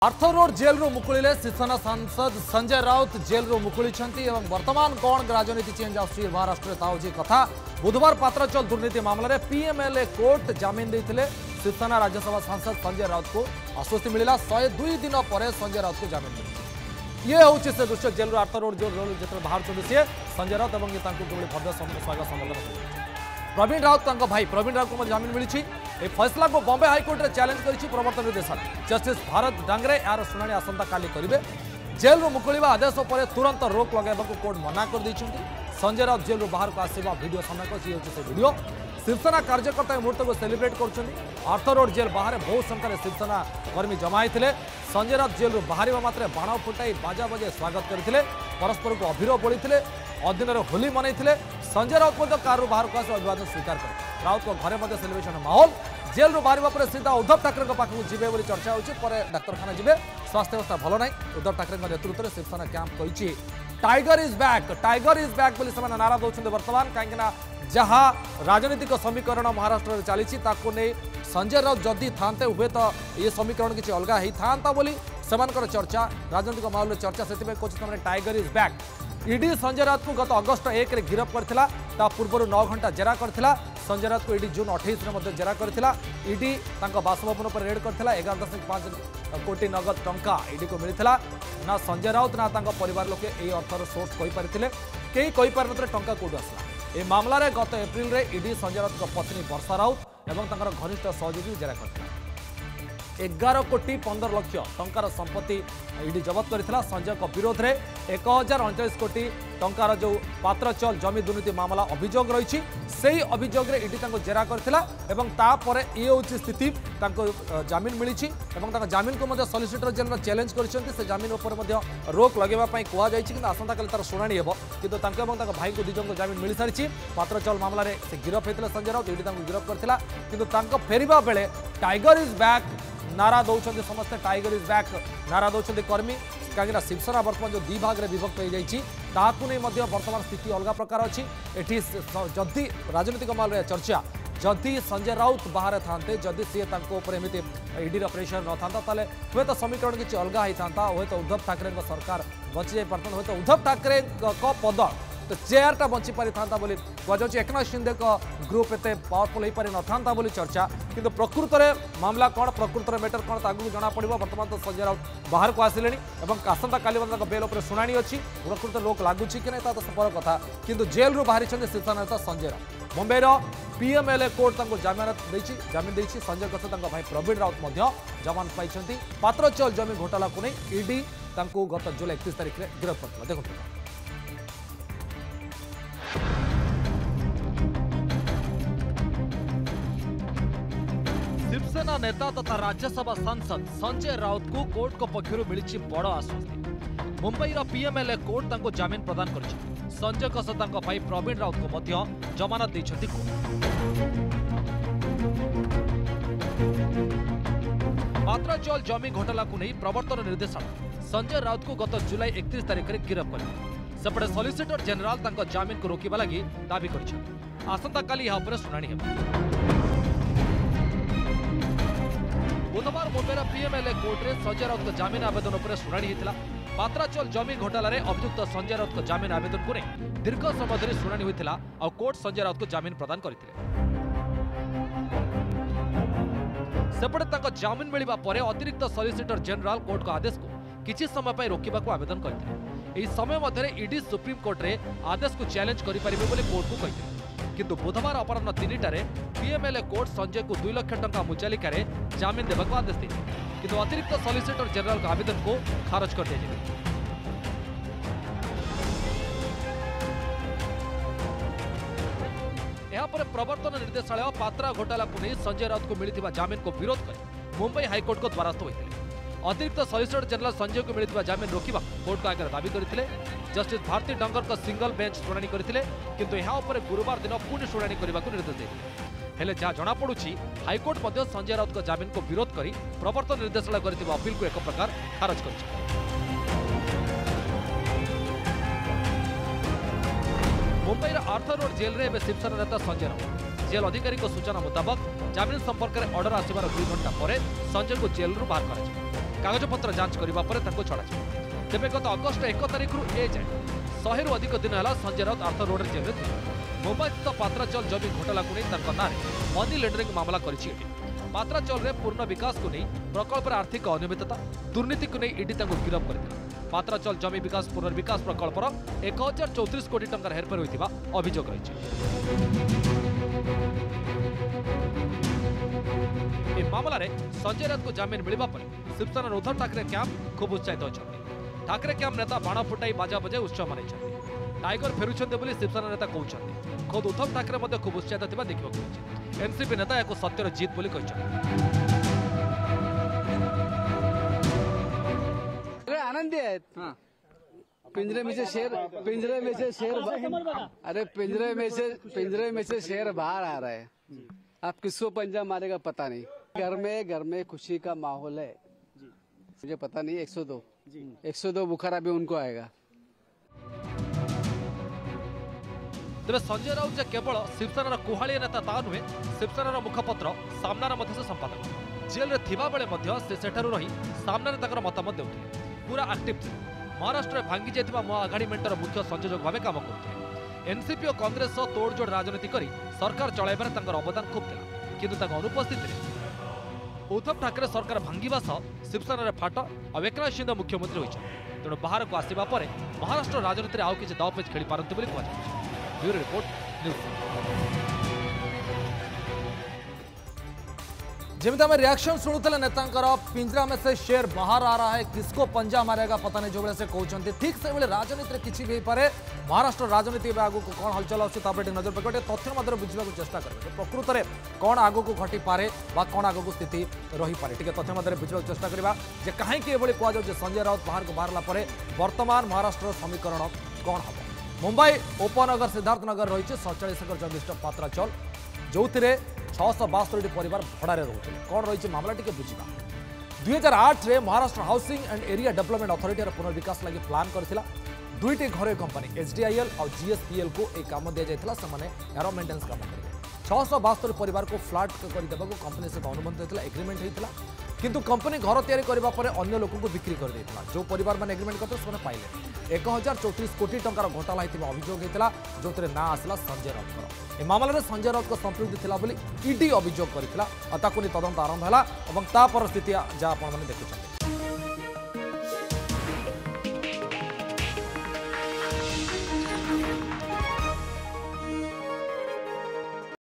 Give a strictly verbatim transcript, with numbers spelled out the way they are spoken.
Arthur road jail रु मुकुले शिवसेना सांसद Sanjay Raut jail रु मुकुली वर्तमान कौन राजनीति चेंज आसुची महाराष्ट्र ताऊची कथा बुधवार पात्रचल दुर्नीति मामलें पीएमएलए कोर्ट जमीन देते शिवसेना राज्यसभा सांसद संजय राउत को आश्वस्ति मिला शहे दुई दिन पर संजय राउत को जमीन मिली ये हूँ से दृश्य जेल रु आर्थर रोड जेल जो बाहर सी संजय राउत और भव्य स्वागत संबोधन प्रवीण राउत भाई प्रवीण राउत को जमीन मिली ए फैसला को बॉम्बे हाईकोर्ट में चैलेंज कर प्रवर्तन निर्देशालय जस्टिस भारत डांगरे यार शुणाणी आसंता काली करेंगे जेल रु मुकुलिबा आदेश पर तुरंत रोक लगाइबा कोर्ट मना कर देइछन्ती संजय राउत जेल रु बाहर को आसिबा वीडियो सामना को से वीडियो शिवसेना कार्यकर्ता मुहूर्त को सेलिब्रेट कर आर्थर रोड जेल बाहर बहु संख्यार शिवसेना कर्मी जमाई संजय राउत जेल रु बाहर मात्र बाण फुटाई बाजा बजे स्वागत करते परस्पर को अभिर बोली अधीन होली मनई संजय राउत कार बाहर को आस अभिवादन स्वीकार कर राउत को घरे मध्य सेलिब्रेशन माहौल जेल रु बाहर पर सीधा उद्धव ठाकरे पाखक जीवे बोली चर्चा होची डाक्तखाना जीवे स्वास्थ्य अवस्था भल ना उद्धव ठाकरे नेतृत्व में शिवसेना कैंप कही tiger is back tiger is back बोली से नारा दौरान बर्तमान कहीं जहाँ राजनीतिक समीकरण महाराष्ट्र में चली संजय राउत जदि थाते हुए तो ये समीकरण किसी अलग होता था बोली सेमानकर चर्चा राजनीतिक माहौल में चर्चा से कहे tiger is back ED Sanjay Raut को गत अगस्ट एक रे गिरफ करथिला पूर्व नौ घंटा जेरा करथिला संजय राउत को ईडी जून अठाईस में जेरा करथिला ईडी तांको बासभवन पर रेड करथिला एगार दशमिक पांच कोटी नगद टंका ईडी को मिलता ना संजय राउत ना तांको परिवार लोके ए अर्थर सोर्स कहि पारिथिले केही कहि पार नथले टंका कोड आसला ए मामला रे गत एप्रिल रे ईडी संजय राउत को पत्नी वर्षा राउत एवं तांकर घनिष्ठ सहयोगी जेरा करथिला एगार कोटी पंदर लक्ष टंकार संपत्ति ईडी जबत करथिला संजय को विरोध में एक हजार अड़चाश कोटी टंकार जो पात्रचल जमी दुर्नीति मामला अभियोग रही से अभियोग रे ईडी तांको जेरा करथिला एवं तापर ये होची स्थिति तांको जमीन मिली एवं जमीन को मध्य सॉलिसिटर जनरल चैलेंज करछन्ती से जमीन उपर मध्य रोक लगेबा पई कुआ जायछि कि आसंता काल तार शुणाणी हेबो किंतु तांको एवं तांको भाई को दिजन को जमीन मिली सारिछि पात्रचल मामला रे से गिरफ हेतले संजय राउत ईडी तांको गिरफ करथिला किंतु तांको फेरिबा बेले टाइगर इज बैक नारा दौरान समस्ते टाइगर इज बैक नारा दौरान कर्मी कहीं शिवसेना बर्तमान जो दि भाग में विभक्त हो जाती बर्तमान स्थिति अलग प्रकार अच्छी एटी जदि राजनीतिक माहौल में चर्चा जदि संजय राउत बाहर थाते जदि सी एमती ईडी प्रेसर न था हे तो समीकरण किसी अलग होता हे तो उद्धव ठाकरे सरकार बची जाई पारता हे तो उद्धव ठाकरे पद तो चेयर टा बंची पारि था बोली कहुँ एकनाथ शिंदे का ग्रुप एत पावरफुल हो पारि न था बोली चर्चा किंतु प्रकृत में मामला कौन प्रकृत में मैटर कौन आगू जना पड़ बर्तमान तो संजय राउत बाहर को आसिले आसंता काली बेल उपर शुणाणी अच्छी प्रकृत लोक लगुच कि नहीं तो पर कथा किंतु जेल रु बाहरी शिवसेना नेता संजय राउत मुंबई पीएमएलए कोर्ट जमानत जमीन देछि संजय सहित भाई प्रवीण राउत जमानत पाई पात्रचल जमी घोटाला को नहीं ईडी गत जुलाई एकतीस तारिख में गिरफ्त करथिला देखो शिवसेना नेता तथा राज्यसभा सांसद संजय राउत को कोर्ट को पक्षर मिली बड़ आश्वस्ति मुंबई पीएमएलए कोर्ट तांको जमीन प्रदान कर संजय सहित भाई प्रवीण राउत को मध्य जमानत देछथि पात्रचल जमी घोटाला को नहीं प्रवर्तन निर्देशालय संजय राउत को गत जुलाई एकतीस तारिख में गिरफ कर सेपटे सॉलिसिटर जनरल तांको जमीन को रोकवा लगी दाबी कर आसंता काली यह उपर शुणाणी हेबो बुधवार मुंबईर पीएमएलए कोर्ट में संजय राउत जमीन आवेदन पर शुणाणी होता पात्राचल जमी घोटाला अभियुक्त संजय राउत जमीन आवेदन को दीर्घ समय धरी शुणाणी होता और कोर्ट संजय राउत को जमीन प्रदान करते सेपटे जमीन मिलवा पर अतिरिक्त सॉलिसिटर जनरल कोर्ट का आदेश को किसी समय पर रोकवा को आवेदन करते यह समय मध्य ईडी सुप्रीम कोर्ट में आदेश को चैलेंज करेंगे कोर्ट को कहते किंतु बुधवार अपराह तीन टारे पीएमएलए कोर्ट संजय को दुई लाख टंका मुचालिका जमीन देवा को आदेश देते किंतु अतिरिक्त सॉलिसिटर जनरल का आवेदन को खारज कर दिया यापर प्रवर्तन निर्देशालय पात्रा घोटाला को नहीं संजय राउत को मिलता जमीन को विरोध कर मुंबई हाईकोर्ट को द्वारस्थ होते अतिरिक्त सॉलिसिटर जनरल संजय को मिलता जमीन रोकवा कोर्ट को आगे दावी करते जस्टिस भारती डंगर का सिंगल बेंच शुणाणी करते किंतु यहाँ पर गुरुवार दिन पुणी शुणाणी करने को निर्देश देते हेले जहाँ जनापड़ी हाईकोर्ट मध्य संजय राउत जमीन को विरोध कर प्रवर्तन निर्देशालय कर अपील को एक प्रकार खारज कर मुंबईर आर्थर रोड जेल में शिवसेना नेता संजय राउत जेल अधिकारी सूचना मुताबक जमीन संपर्क में अर्डर आसबार दुई घंटा पर संजय को जेल बाहर कर कागजपत्र जांच करने पर छड़ा तेज गत अगस्ट एक तारिख रु ए जाए शहे अधिक दिन है Sanjay Raut Arthur road jail में मुंबई स्थित पात्राचल जमी घोटाला को नहीं ना मनी लेंडरिंग मामला कर पात्राचल रे पूर्ण विकास को नहीं प्रकल्प आर्थिक अनियमितता दुर्नीति को नहीं ईडी गिरफ कर पात्राचल जमी विकास पुनर्विकास प्रकल्पर एक हजार चौतीस कोटी टंकार हेरफेर होता अभियोग रही मामला रे संजय राउत को जमीन मिलवा पर शिवसेना उद्धव ठाकरे कैंप खूब उत्साहित अच्छा ठाकरे कैंप नेता बाण फुटाई बाजा बजाई उत्सव मानी टाइगर फेरुंट बोली शिवसेना नेता कहते खुद उद्धव ठाकरे खूब उत्साहित देखा मिली एनसीपी नेता एक सत्यर जीत बोली आनंदी है। पिंजरे में से शेर पिंजरे में से शेर अरे पिंजरे में से पिंजरे में से शेर बाहर आ रहा है। आप किसको पंजा मारेगा पता नहीं। घर में घर में खुशी का माहौल है। मुझे पता नहीं एक सौ दो एक सौ दो बुखार अभी उनको आएगा। तेज संजय राउत केवल शिवसेनार कुहाड़िया नेता ता नुहे शिवसेनार मुखपत्र सामनार संपादक जेल में थिबा बेले से सेठारु रही सामने तकर मतामत देउथिले पूरा एक्टिव थे। महाराष्ट्र में भांगी जाइथिबा महाआघाड़ी मेंटर मुख्य संयोजक भाव काम करते एनसीपी और कांग्रेस सह तोड़जोड़ राजनीति कर सरकार चलाइबार तांकर अवदान खूब था किंतु तांकर अनुपस्थित उद्धव ठाकरे सरकार भांगिबा सह शिवसेना फाट और एकनाथ शिंदे मुख्यमंत्री होइछन तेणु बाहर को आसिबा परे महाराष्ट्र राजनीति में आउ किछि दावपेच खेली पारंते बोली कहजाउछि। Bureau report news. जमी आम रिएक्शन शुणुले नेता पिंजरा में से शेर बाहर आ रहा है किसको पंजा मारेगा पता नहीं जो भाई से कहते ठीक से भाई राजनीति किसी भी पारे महाराष्ट्र राजनीति आगू को कौन हलचल आगे नजर पकड़े तथ्य मध्य बुझा चेष्टा करेंगे प्रकृत में कौन आगू को घटी पारे कौन आगू स्थिति रही पारे टी तथ्य मध्य बुझा चेष्टा करवा कहीं कहु संजय राउत बाहर को बाहर वर्तमान महाराष्ट्र समीकरण कौन हम मुंबई उपनगर सिद्धार्थनगर रही सड़चाश एकर जमिष्ट पात्राचल जो छःश बास्तरी परिवार भड़ारे रोते कौन रही मामला टी बुझा दुई हजार आठ रे Maharashtra housing and area development authority पुनर्विकास लगी प्लान करथिला दुईटी घरे कंपनी एचडीआईएल और जीएसपीएल को एक काम दि जाइथिला सेमाने एरो मेंटेनेंस काम करेंगे छःश बास्तरी परिवार को फ्लाट करदेवा कंपनी सहित अनुबंध होता एग्रीमेंट होता किंतु कंपनी घर तैयारी करबा परे अन्य लोक को बिक्री कर देथिला जो परिवार माने एग्रीमेंट करते से पाइले एक हजार चौतीस कोटी टंकार घोटाला होता अभियोग होता जो ना आसला संजय राउत ए मामलें संजय राउत को संपृक्ति थिला बोली ईडी अभियोग करथिला और ताकु तदंत आरंभ है और स्थिति जहाँ आप देखुं।